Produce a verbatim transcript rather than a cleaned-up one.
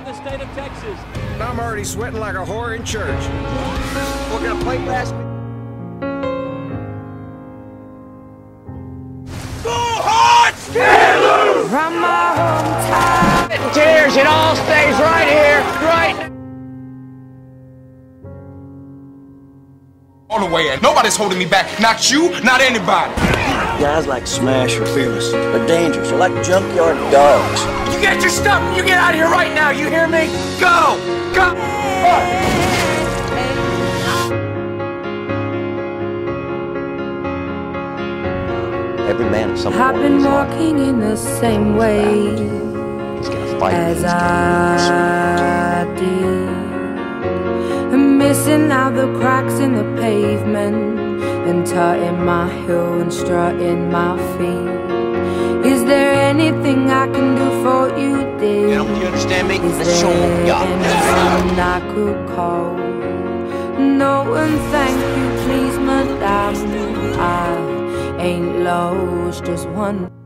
the state of Texas. I'm already sweating like a whore in church. We're gonna play basketball. From my hometown. It tears, it all stays right here, right. All the way in. Nobody's holding me back. Not you, not anybody. Guys like Smash are fearless. They're dangerous. They're like junkyard dogs. You get your stuff and you get out of here right now, you hear me? Go! Go! Every man at some point I've been in his life walking in the same way He's gonna fight as these I did. I'm missing out the cracks in the pavement and tutting my heel and strutting my feet. Is there anything I can do for you, dear? You know, you understand me? Is Let's show 'em what we got. anything I could call? No, and thank you, please, madame. I ain't lost just one.